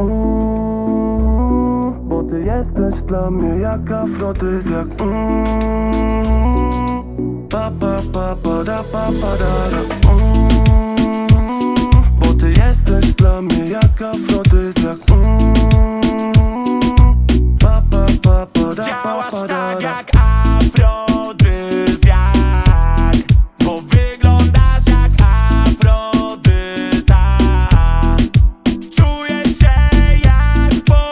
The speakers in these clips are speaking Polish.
Bo ty jesteś dla mnie jak afrodyzjak. Pa pa pa pa da pa pa da da. Bo ty jesteś dla mnie jak afrodyzjak. Pa pa pa pa da pa pa da da. Jak afrodyzjak, bo wyglądasz jak Afrodyta. Czuję się jak po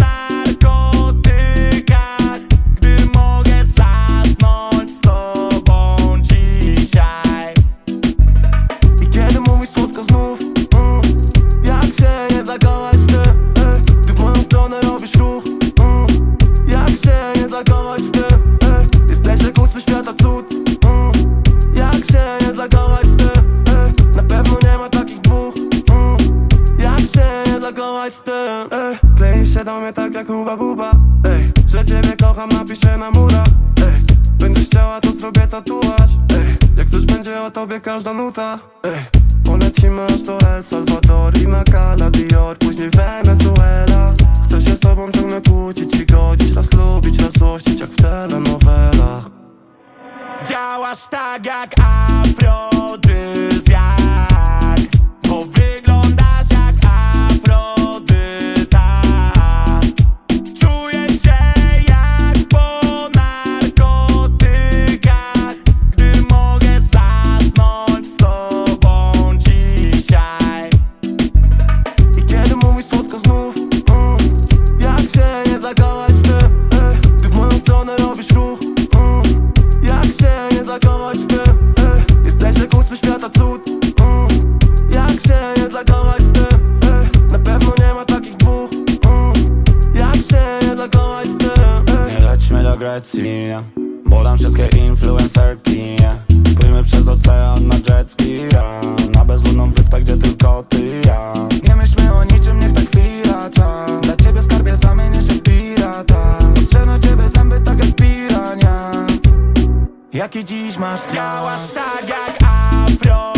narkotykach, gdy mogę zasnąć z tobą dzisiaj. I kiedy mówisz słodko znów, jak się nie zakochać w tym, gdy w moją stronę robisz ruch, jak się nie zakochać w tym, jesteś jak ósmy świata cud, jak się nie zakochać w tym, na pewno nie ma takich dwóch, jak się nie zakochać w tym, kleisz się do mnie tak jak huba buba, że ciebie kocham napiszę na murach, będziesz chciała to zrobię tatuaż, jak coś będzie o tobie każda nuta, polecimy aż do El Salvador i na Cala Dior, później Wenezuela. Chcę się z tobą ciągle kłócić i godzić, raz lubić, raz złościć jak w telenowelach. Działasz tak jak afrodyzjak, bo wyglądasz jak Afrodyta. Czuję się jak po narkotykach, gdy mogę zasnąć z tobą dzisiaj. I kiedy mówisz słodko znów, jak się nie zakochać w tym, gdy w moją stronę robisz ruch, jak się nie zakochać w tym, jesteś jak ósmy świata cud, jak się nie zakochać w tym, na pewno nie ma takich dwóch, jak się nie zakochać w tym. Nie lećmy do Grecji, nie? Bo tam wszystkie influencerki, nie? Płyjmy przez ocean na jetski, ja. Na bezludną wyspę, gdzie tylko ty i ja. Nie myślmy o niczym, niech ta chwila trwa. Dla ciebie skarbie zamienię się w pirata. Patrzę na ciebie zęby tak jak pirania. Jaki dziś masz Działasz tak jak afro